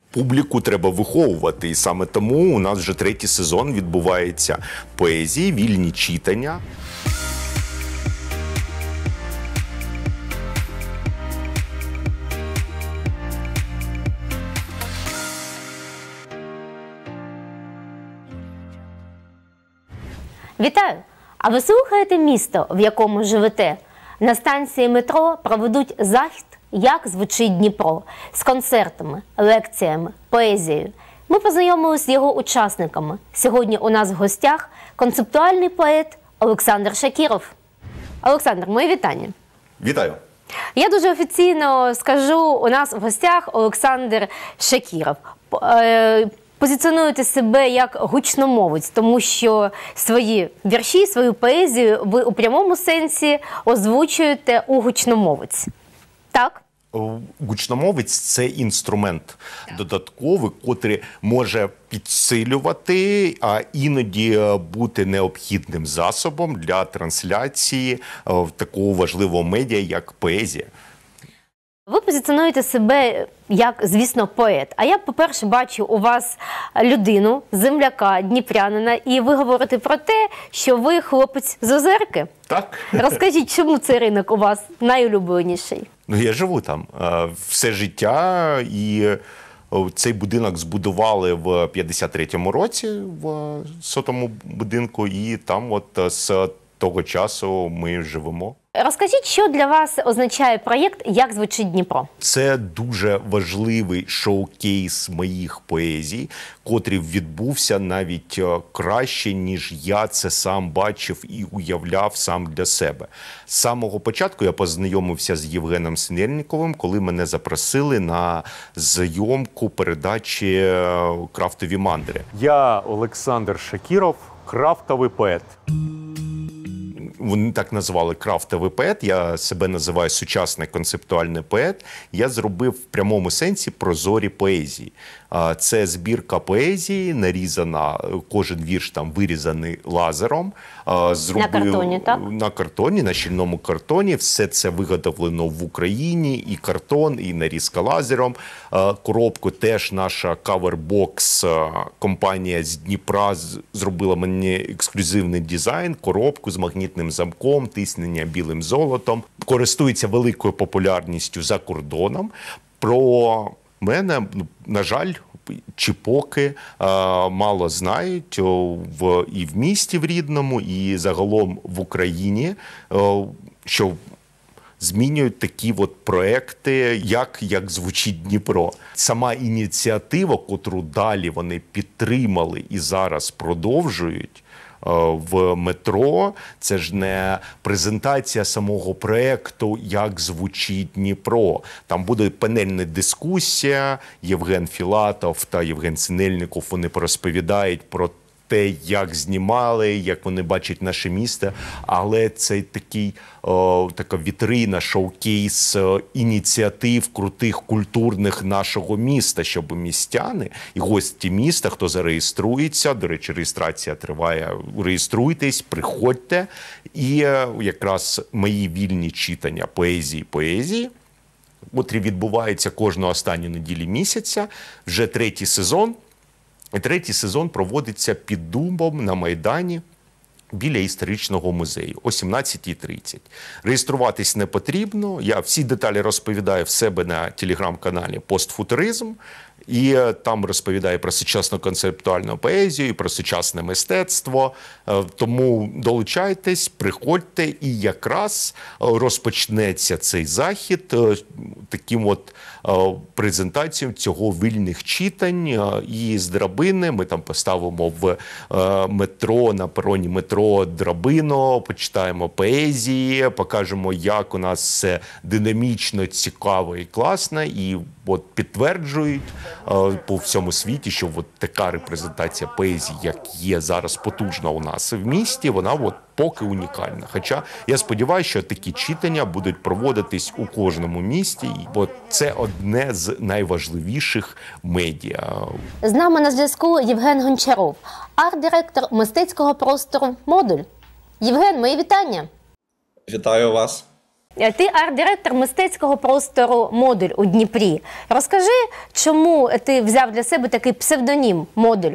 Публіку треба виховувати, і саме тому у нас вже 3-й сезон відбувається поезії, вільні читання. Вітаю! А ви слухаєте місто, в якому живете? На станції метро проведуть захід «Як звучить Дніпро» з концертами, лекціями, поезією. Ми познайомилися з його учасниками. Сьогодні у нас в гостях концептуальний поет Олександр Шакіров. Олександр, мої вітання. Вітаю! Я дуже офіційно скажу, у нас в гостях Олександр Шакіров. Позиціонуєте себе як гучномовець, тому що свої вірші, свою поезію ви у прямому сенсі озвучуєте у гучномовець. Так? Гучномовець – це інструмент додатковий, котрий може підсилювати, а іноді бути необхідним засобом для трансляції такого важливого медіа, як поезія. Ви позиціонуєте себе як, звісно, поет. А я, по-перше, бачу у вас людину, земляка, дніпрянина, і ви говорите про те, що ви хлопець з Озерки. Так. Розкажіть, чому цей ринок у вас найулюбленіший? Ну, я живу там все життя, і цей будинок збудували в 53-му році, в 100-му будинку, і там от з того часу ми живемо. Розкажіть, що для вас означає проєкт «Як звучить Дніпро»? Це дуже важливий шоукейс моїх поезій, котрий відбувся навіть краще, ніж я це сам бачив і уявляв сам для себе. З самого початку я познайомився з Євгеном Синельниковим, коли мене запросили на зйомку передачі «Крафтові мандри». Я Олександр Шакіров, крафтовий поет. Вони так назвали крафтовий поет, я себе називаю сучасний концептуальний поет. Я зробив в прямому сенсі прозорі поезії. Це збірка поезії, нарізана, кожен вірш там вирізаний лазером. На картоні, так? На картоні, на щільному картоні. Все це виготовлено в Україні, і картон, і нарізка лазером. Коробку теж наша кавербокс компанія з Дніпра зробила мені ексклюзивний дизайн, коробку з магнітним замком, тиснення білим золотом. Користується великою популярністю за кордоном. Про мене, на жаль, чи поки мало знають і в місті в рідному, і загалом в Україні, що змінюють такі от проекти, як звучить Дніпро. Сама ініціатива, котру далі вони підтримали і зараз продовжують, в метро, це ж не презентація самого проєкту «Як звучить Дніпро». Там буде панельна дискусія, Євген Філатов та Євген Синельников, вони порозповідають про те, як знімали, як вони бачать наше місто, але це така вітрина, шоукейс ініціатив крутих, культурних нашого міста, щоб містяни і гості міста, хто зареєструється, до речі, реєстрація триває, реєструйтесь, приходьте, і якраз мої вільні читання поезії, котрі відбуваються кожну останню неділю місяця, вже 3-й сезон. І 3-й сезон проводиться під Дубом на Майдані біля історичного музею о 17:30. Реєструватись не потрібно. Я всі деталі розповідаю в себе на телеграм-каналі «Постфутуризм». І там розповідає про сучасну концептуальну поезію, і про сучасне мистецтво. Тому долучайтесь, приходьте, і якраз розпочнеться цей захід таким от презентацією цього вільних читань. І з драбини ми там поставимо в метро, на пероні метро драбину, почитаємо поезії, покажемо, як у нас все динамічно, цікаво і класно, і от підтверджують по всьому світі, що от така репрезентація поезії, як є зараз потужна у нас в місті, вона от поки унікальна. Хоча я сподіваюся, що такі читання будуть проводитись у кожному місті, бо це одне з найважливіших медіа. З нами на зв'язку Євген Гончаров, арт-директор мистецького простору «Модуль». Євген, мої вітання! Вітаю вас! Ти арт-директор мистецького простору «Модуль» у Дніпрі. Розкажи, чому ти взяв для себе такий псевдонім «Модуль»?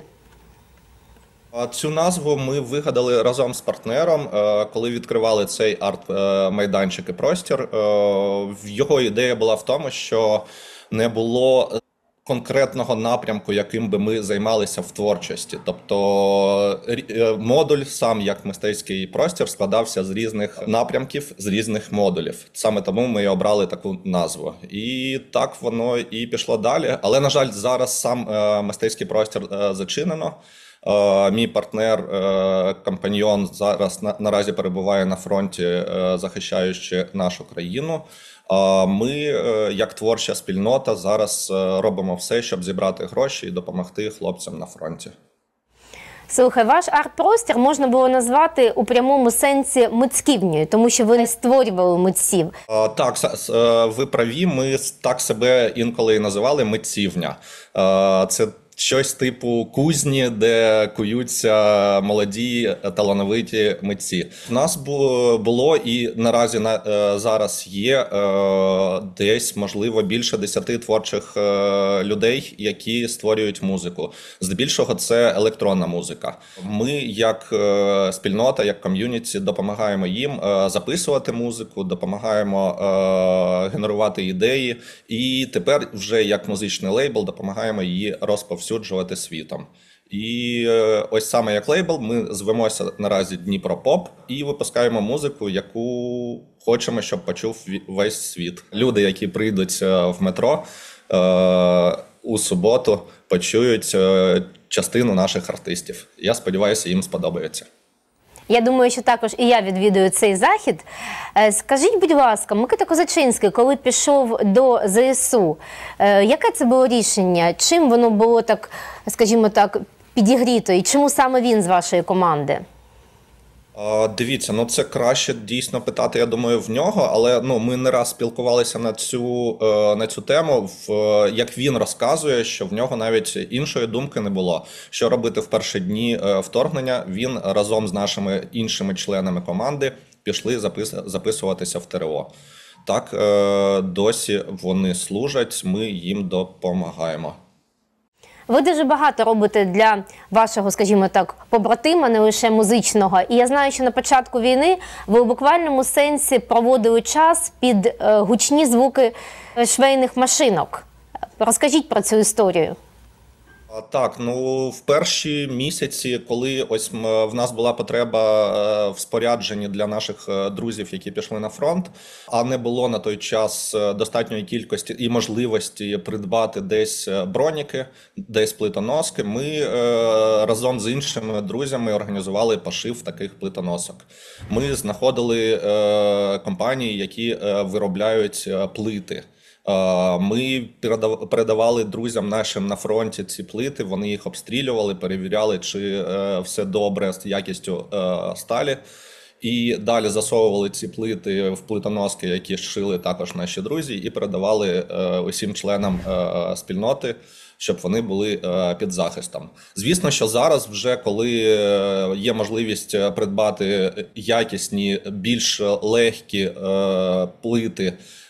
Цю назву ми вигадали разом з партнером, коли відкривали цей арт-майданчик і простір. Його ідея була в тому, що не було конкретного напрямку, яким би ми займалися в творчості. Тобто модуль сам, як мистецький простір, складався з різних напрямків, з різних модулів. Саме тому ми обрали таку назву. І так воно і пішло далі. Але, на жаль, зараз сам мистецький простір зачинено. Мій партнер, компаньйон зараз наразі перебуває на фронті, захищаючи нашу країну. Ми, як творча спільнота, зараз робимо все, щоб зібрати гроші і допомогти хлопцям на фронті. Слухай, ваш арт-простір можна було назвати у прямому сенсі митцівнею, тому що ви не створювали митців. Так, ви праві, ми так себе інколи і називали митцівня. Це щось типу кузні, де куються молоді, талановиті митці. У нас було і наразі зараз є десь, можливо, більше 10 творчих людей, які створюють музику. Здебільшого це електронна музика. Ми, як спільнота, як ком'юніті, допомагаємо їм записувати музику, допомагаємо генерувати ідеї. І тепер вже як музичний лейбл допомагаємо її розповсюджувати світом. І ось саме як лейбл ми звемося наразі Дніпропоп і випускаємо музику, яку хочемо, щоб почув весь світ. Люди, які прийдуть в метро у суботу, почують частину наших артистів. Я сподіваюся, їм сподобається. Я думаю, що також і я відвідую цей захід. Скажіть, будь ласка, Микита Козачинський, коли пішов до ЗСУ, яке це було рішення? Чим воно було так, скажімо так, підігріто? І чому саме він з вашої команди? Дивіться, це краще дійсно питати, я думаю, в нього, але ми не раз спілкувалися на цю тему. Як він розказує, що в нього навіть іншої думки не було. Що робити в перші дні вторгнення, він разом з нашими іншими членами команди пішли записуватися в ТРО. Так, досі вони служать, ми їм допомагаємо. Ви дуже багато робите для вашого, скажімо так, побратима, не лише музичного. І я знаю, що на початку війни ви у буквальному сенсі проводили час під гучні звуки швейних машинок. Розкажіть про цю історію. Так, в перші місяці, коли ось в нас була потреба в спорядженні для наших друзів, які пішли на фронт, а не було на той час достатньої кількості і можливості придбати десь броніки, десь плитоноски, ми разом з іншими друзями організували пошив таких плитоносок. Ми знаходили компанії, які виробляють плити. Ми передавали друзям нашим на фронті ці плити, вони їх обстрілювали, перевіряли, чи все добре з якістю сталі. І далі засовували ці плити в плитоноски, які шили також наші друзі, і передавали усім членам спільноти, щоб вони були під захистом. Звісно, що зараз вже, коли є можливість придбати якісні, більш легкі плити,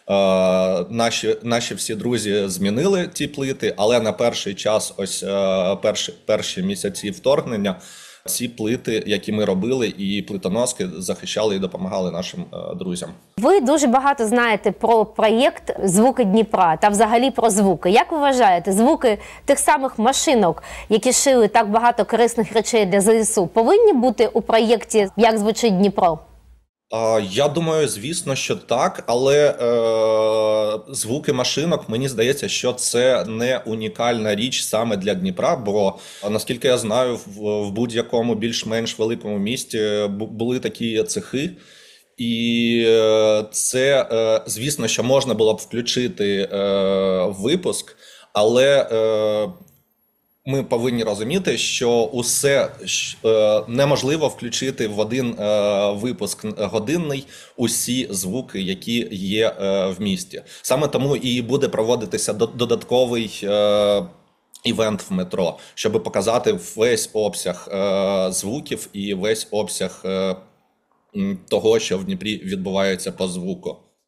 наші всі друзі змінили ці плити, але на перший час, ось перші місяці вторгнення, ці плити, які ми робили, і плитоноски захищали і допомагали нашим друзям. Ви дуже багато знаєте про проєкт «Звуки Дніпра» та взагалі про звуки. Як ви вважаєте, звуки тих самих машинок, які шили так багато корисних речей для ЗСУ, повинні бути у проєкті «Як звучить Дніпро»? Я думаю, звісно, що так, але звуки машинок, мені здається, що це не унікальна річ саме для Дніпра, бо, наскільки я знаю, в будь-якому більш-менш великому місті були такі цехи, і це, звісно, що можна було б включити в випуск, але ми повинні розуміти, що усе неможливо включити в один випуск годинний усі звуки, які є в місті. Саме тому і буде проводитися додатковий івент в метро, щоб показати весь обсяг звуків і весь обсяг того, що в Дніпрі відбувається по звуку.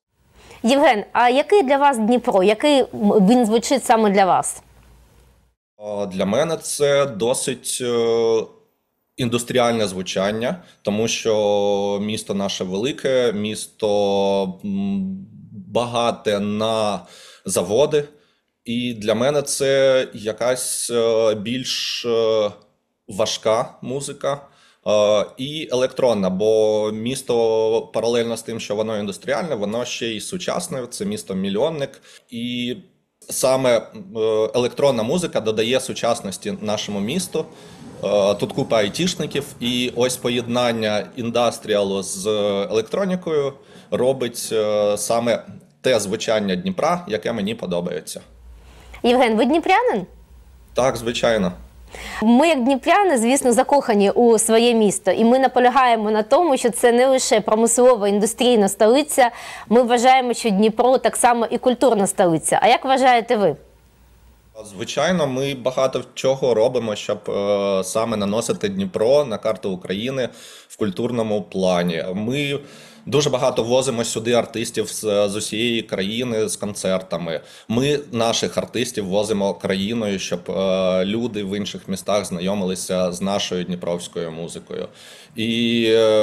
Євген, а який для вас Дніпро? Який він звучить саме для вас? Для мене це досить індустріальне звучання, тому що місто наше велике, місто багате на заводи. І для мене це якась більш важка музика і електронна, бо місто паралельно з тим, що воно індустріальне, воно ще й сучасне, це місто-мільйонник. І саме електронна музика додає сучасності нашому місту. Тут купа айтішників, і ось поєднання індастріалу з електронікою робить саме те звучання Дніпра, яке мені подобається. Євген, ви дніпрянин? Так, звичайно. Ми, як дніпряни, звісно, закохані у своє місто. І ми наполягаємо на тому, що це не лише промислова, індустрійна столиця. Ми вважаємо, що Дніпро так само і культурна столиця. А як вважаєте ви? Звичайно, ми багато чого робимо, щоб саме наносити Дніпро на карту України в культурному плані. Ми дуже багато возимо сюди артистів з усієї країни з концертами. Ми наших артистів возимо країною, щоб люди в інших містах знайомилися з нашою дніпровською музикою. І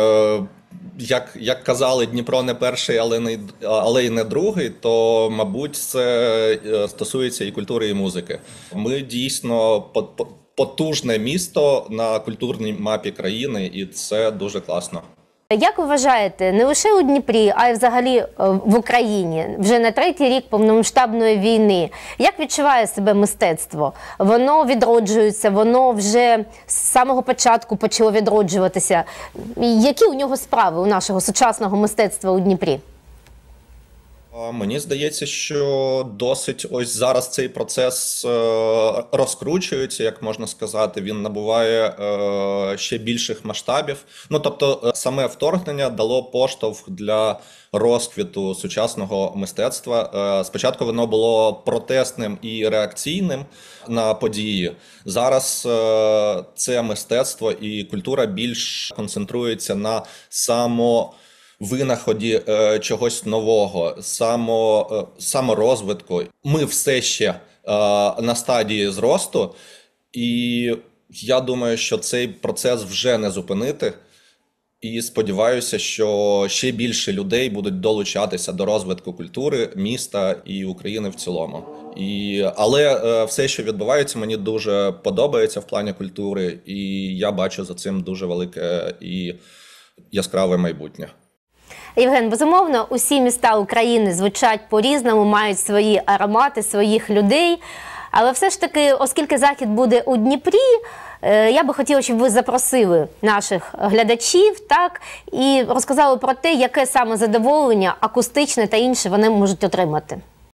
як казали, Дніпро не перший, але й не другий, то, мабуть, це стосується і культури, і музики. Ми дійсно потужне місто на культурній мапі країни, і це дуже класно. Як ви вважаєте, не лише у Дніпрі, а й взагалі в Україні, вже на 3-й рік повномасштабної війни, як відчуває себе мистецтво? Воно відроджується, воно вже з самого початку почало відроджуватися. Які у нього справи, у нашого сучасного мистецтва у Дніпрі? Мені здається, що досить ось зараз цей процес розкручується, як можна сказати, він набуває ще більших масштабів. Ну, тобто, саме вторгнення дало поштовх для розквіту сучасного мистецтва. Спочатку воно було протестним і реакційним на події. Зараз це мистецтво і культура більш концентрується на винаході чогось нового, саморозвитку. Ми все ще на стадії зросту, і я думаю, що цей процес вже не зупинити. І сподіваюся, що ще більше людей будуть долучатися до розвитку культури, міста і України в цілому. Але все, що відбувається, мені дуже подобається в плані культури, і я бачу за цим дуже велике і яскраве майбутнє. Євген, безумовно, усі міста України звучать по-різному, мають свої аромати, своїх людей. Але все ж таки, оскільки захід буде у Дніпрі, я би хотіла, щоб ви запросили наших глядачів, так, і розказали про те, яке саме задоволення, акустичне та інше вони можуть отримати.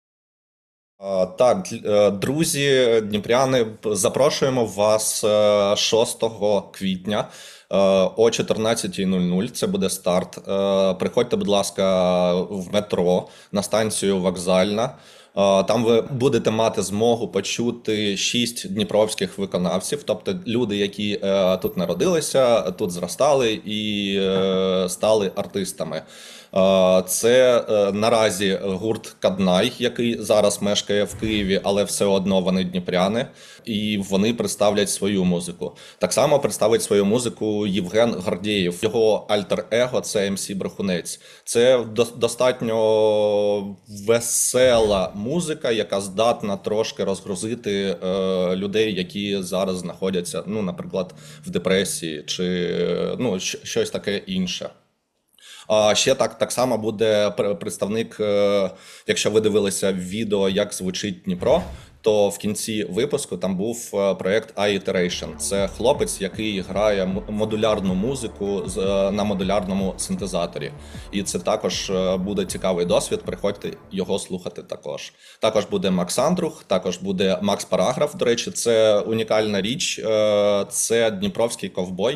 Так, друзі, дніпряни, запрошуємо вас 6 квітня о 14:00, це буде старт. Приходьте, будь ласка, в метро на станцію Вокзальна. Там ви будете мати змогу почути 6 дніпровських виконавців, тобто люди, які тут народилися, тут зростали і стали артистами. Це наразі гурт «Каднай», який зараз мешкає в Києві, але все одно вони дніпряни, і вони представлять свою музику. Так само представить свою музику Євген Гордєєв. Його альтер-его – це МС Брехунець. Це достатньо весела музика, яка здатна трошки розгрузити людей, які зараз знаходяться, ну, наприклад, в депресії чи щось таке інше. Ще так само буде представник, якщо ви дивилися відео, як звучить Дніпро, то в кінці випуску там був проєкт iIteration. Це хлопець, який грає модулярну музику на модулярному синтезаторі. І це також буде цікавий досвід, приходьте його слухати також. Також буде Макс Андрух, також буде Макс Параграф, до речі, це унікальна річ, це дніпровський ковбой.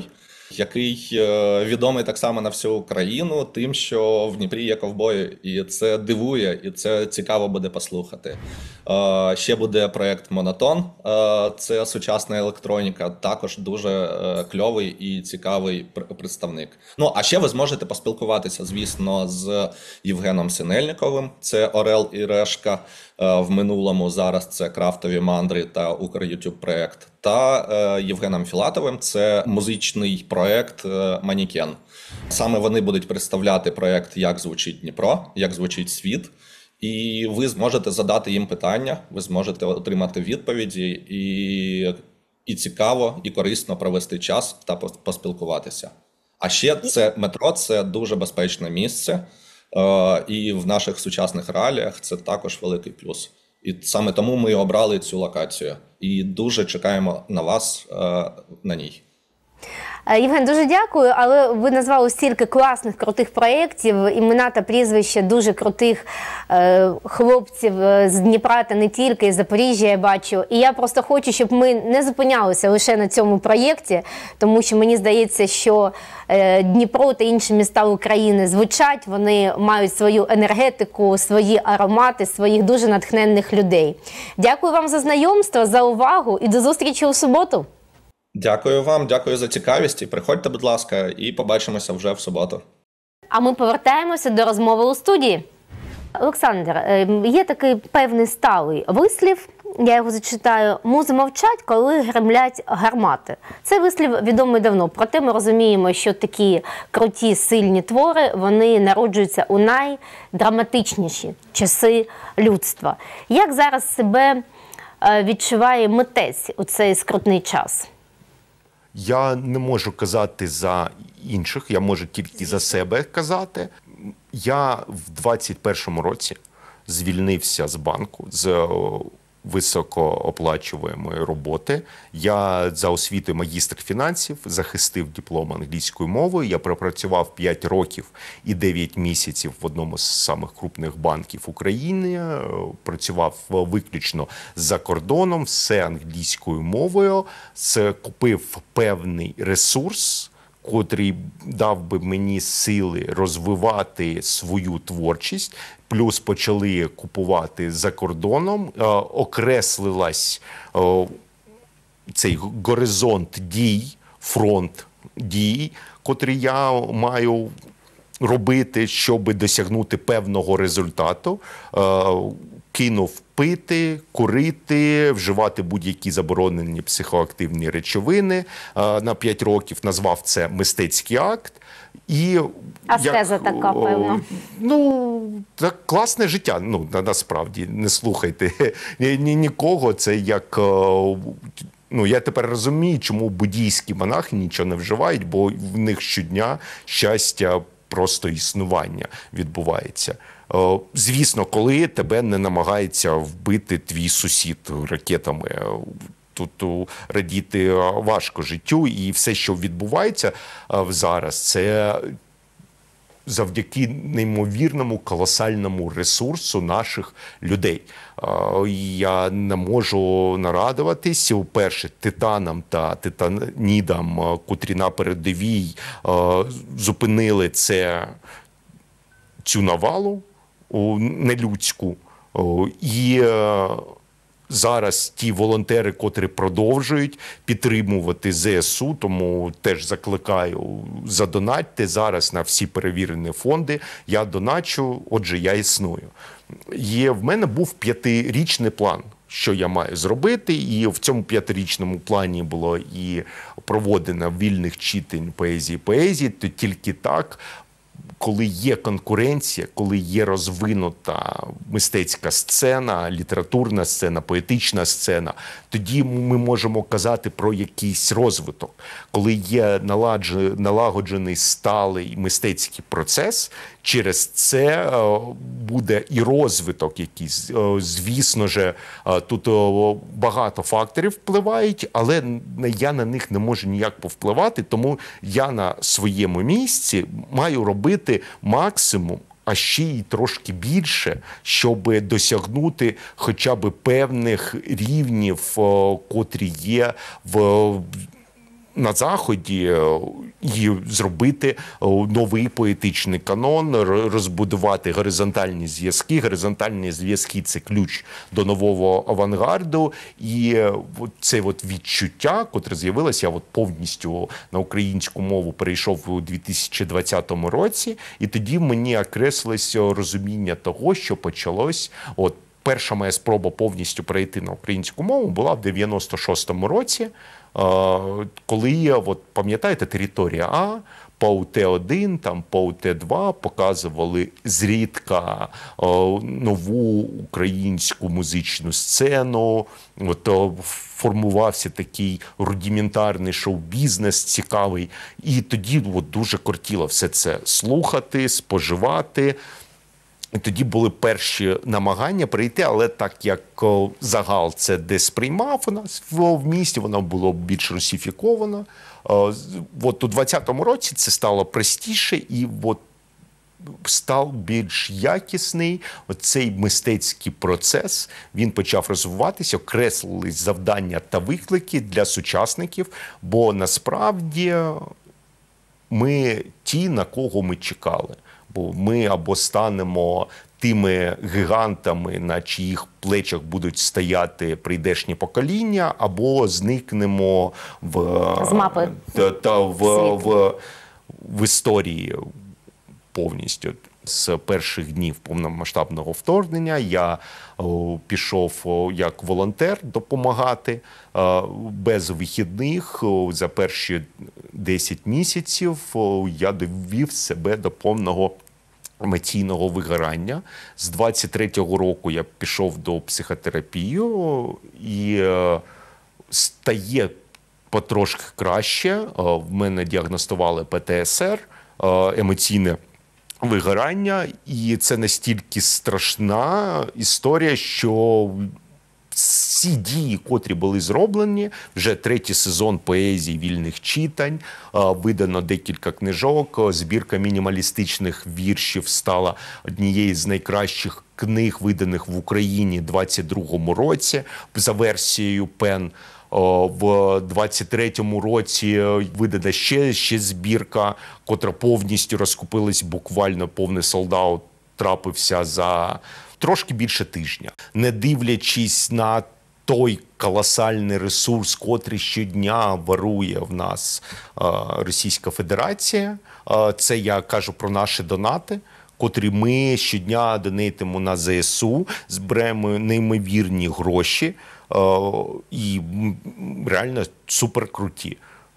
який відомий так само на всю Україну тим, що в Дніпрі є ковбої. І це дивує, і це цікаво буде послухати. Ще буде проєкт «Монотон». Це сучасна електроніка, також дуже кльовий і цікавий представник. Ну, а ще ви зможете поспілкуватися, звісно, з Євгеном Синельниковим. Це «Орел і Решка». В минулому зараз це «Крафтові мандри» та «Укрютюб проєкт». Та Євгеном Філатовим це музичний проєкт «Манікен». Саме вони будуть представляти проєкт «Як звучить Дніпро», «Як звучить світ». І ви зможете задати їм питання, ви зможете отримати відповіді і цікаво, і корисно провести час та поспілкуватися. А ще це метро – це дуже безпечне місце, і в наших сучасних реаліях це також великий плюс. І саме тому ми обрали цю локацію. І дуже чекаємо на вас на ній. Євген, дуже дякую, але ви назвали стільки класних, крутих проєктів, імена та прізвища дуже крутих хлопців з Дніпра та не тільки, і Запоріжжя я бачу. І я просто хочу, щоб ми не зупинялися лише на цьому проєкті, тому що мені здається, що Дніпро та інші міста України звучать, вони мають свою енергетику, свої аромати, своїх дуже натхненних людей. Дякую вам за знайомство, за увагу і до зустрічі у суботу. Дякую вам, дякую за цікавість. І приходьте, будь ласка, і побачимося вже в суботу. А ми повертаємося до розмови у студії. Олександр, є такий певний сталий вислів, я його зачитаю: «Музи мовчать, коли гремлять гармати». Це вислів відомий давно, проте ми розуміємо, що такі круті, сильні твори, вони народжуються у найдраматичніші часи людства. Як зараз себе відчуває митець у цей скрутний час? Я не можу казати за інших, я можу тільки за себе казати. Я в 21-му році звільнився з банку, з високооплачуваємої роботи. Я за освітою магістр фінансів, захистив диплом англійською мовою. Я пропрацював 5 років і 9 місяців в одному з самих крупних банків України. Працював виключно за кордоном, все англійською мовою. Купив певний ресурс, котрий дав би мені сили розвивати свою творчість, плюс почали купувати за кордоном, окреслилась цей горизонт дій, фронт дій, котрий я маю робити, щоб досягнути певного результату. Кинув пити, курити, вживати будь-які заборонені психоактивні речовини. На 5 років назвав це мистецький акт. І аскеза така, певно. Ну, так, класне життя. Ну, насправді, не слухайте нікого. Це як... Ну, я тепер розумію, чому буддійські монахи нічого не вживають, бо в них щодня щастя, просто існування відбувається. Звісно, коли тебе не намагається вбити твій сусід ракетами. Тут радіти важко життю, і все, що відбувається зараз, це завдяки неймовірному, колосальному ресурсу наших людей. Я не можу нарадуватись, вперше, титанам та титанідам, котрі на передовій зупинили цю навалу нелюдську. І зараз ті волонтери, котрі продовжують підтримувати ЗСУ, тому теж закликаю, задонатьте зараз на всі перевірені фонди. Я доначу, отже, я існую. В мене був 5-річний план, що я маю зробити, і в цьому 5-річному плані було і проводено вільних читань поезії, то тільки так, коли є конкуренція, коли є розвинута мистецька сцена, літературна сцена, поетична сцена, тоді ми можемо казати про якийсь розвиток. Коли є налагоджений сталий мистецький процес, через це буде і розвиток якийсь. Звісно ж, тут багато факторів впливають, але я на них не можу ніяк повпливати, тому я на своєму місці маю робити максимум, а ще й трошки більше, щоб досягнути хоча б певних рівнів, котрі є на Заході і зробити новий поетичний канон, розбудувати горизонтальні зв'язки. Горизонтальні зв'язки – це ключ до нового авангарду. І це відчуття, котре з'явилося, я повністю на українську мову перейшов у 2020 році. І тоді мені окреслилось розуміння того, що почалось. Перша моя спроба повністю перейти на українську мову була в 96-му році, коли, пам'ятаєте, територія А, ПАУ-Т1, там ПАУ-Т2 показували зрідка нову українську музичну сцену, формувався такий рудиментарний шоу-бізнес цікавий, і тоді дуже кортіло все це слухати, споживати. І тоді були перші намагання прийти, але так як загал це десь приймав у нас в місті, воно було більш русифіковано. У 2020 році це стало простіше і став більш якісний цей мистецький процес. Він почав розвиватися, окреслились завдання та виклики для сучасників, бо насправді ми ті, на кого ми чекали. Бо ми або станемо тими гігантами, на чиїх плечах будуть стояти прийдешні покоління, або зникнемо з мапи в історії повністю. З перших днів повномасштабного вторгнення я пішов як волонтер допомагати без вихідних. За перші 10 місяців я довів себе до повного емоційного вигорання. З 23-го року я пішов до психотерапії і стає потрошки краще. В мене діагностували ПТСР, емоційне вигорання, і це настільки страшна історія, що всі дії, котрі були зроблені, вже 3-й сезон поезії вільних читань, видано декілька книжок, збірка мінімалістичних віршів стала однією з найкращих книг, виданих в Україні в 22-му році за версією Пен. В 23-му році видана ще збірка, котра повністю розкупилась, буквально повний солдат трапився за трошки більше тижня. Не дивлячись на той колосальний ресурс, котрий щодня варує в нас Російська Федерація, це я кажу про наші донати, котрі ми щодня донейтимо на ЗСУ, зберемо неймовірні гроші, і реально суперкруті.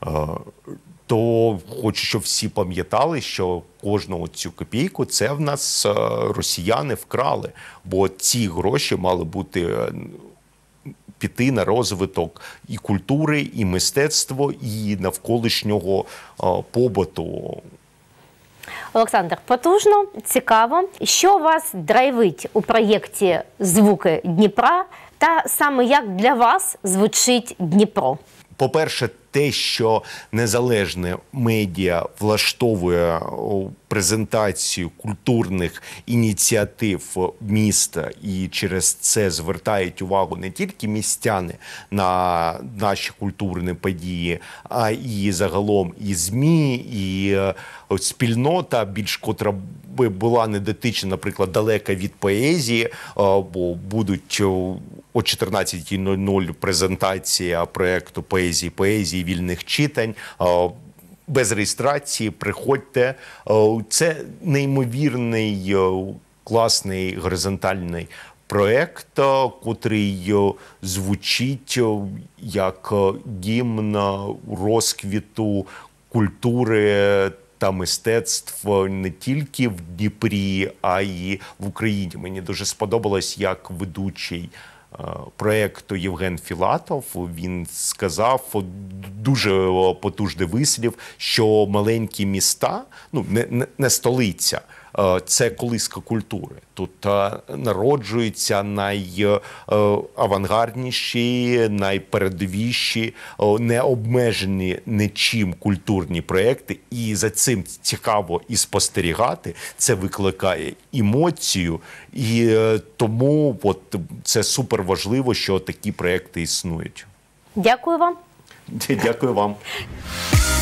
То хочу, щоб всі пам'ятали, що кожну цю копійку це в нас росіяни вкрали, бо ці гроші мали бути піти на розвиток і культури, і мистецтва, і навколишнього побуту. Олександр, потужно, цікаво. Що вас драйвить у проєкті «Звуки Дніпра» та саме як для вас звучить Дніпро? По-перше, те, що незалежне медіа влаштовує презентацію культурних ініціатив міста і через це звертають увагу не тільки містяни на наші культурні події, а і загалом і ЗМІ, і спільнота, більш котра би була не дотична, наприклад, далека від поезії, бо будуть о 14:00 презентація проєкту поезії вільних читань. Без реєстрації приходьте. Це неймовірний, класний, горизонтальний проєкт, котрий звучить як гімн розквіту культури та мистецтв не тільки в Дніпрі, а й в Україні. Мені дуже сподобалось, як ведучий проєкту Євген Філатов, він сказав дуже потужний вислів, що маленькі міста, не столиця, це колиска культури. Тут народжуються найавангардніші, найпередовіші, необмежені нічим культурні проекти. І за цим цікаво і спостерігати. Це викликає емоцію. І тому це супер важливо, що такі проекти існують. Дякую вам. Дякую вам.